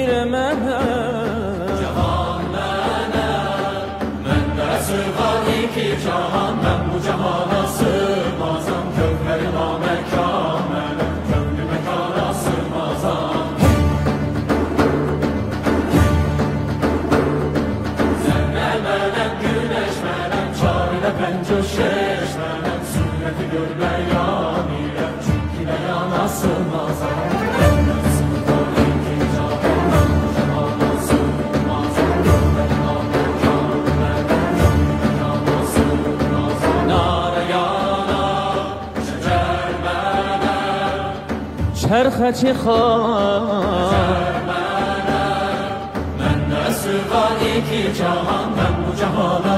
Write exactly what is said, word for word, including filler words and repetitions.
mənəm. Cahan mənəm, məndə sığar iki cahan. Mən bu cahana sığmazam, kövhəri naməkan mənəm, könlü məkana sığmazam. Zərrə mənəm, güneş mənəm, çarədə pəncöşeş mənəm. Sürəti görməyən irəm, çünki bəyana sığmazam. Çərxəçi xan məndə sığar iki cahan. Mən bu cahana